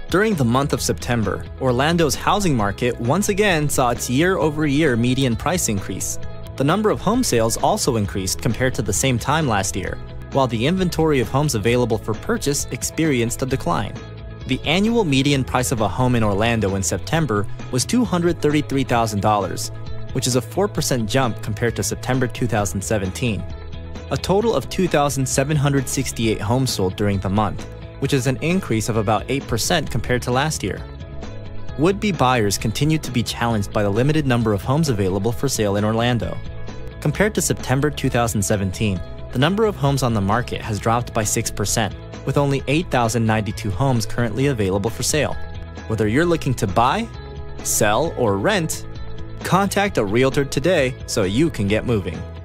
During the month of September, Orlando's housing market once again saw its year-over-year median price increase. The number of home sales also increased compared to the same time last year, while the inventory of homes available for purchase experienced a decline. The annual median price of a home in Orlando in September was $233,000, which is a 4% jump compared to September 2017. A total of 2,768 homes sold during the month, which is an increase of about 8% compared to last year. Would-be buyers continue to be challenged by the limited number of homes available for sale in Orlando. Compared to September 2017, the number of homes on the market has dropped by 6%, with only 8,092 homes currently available for sale. Whether you're looking to buy, sell, or rent, contact a realtor today so you can get moving.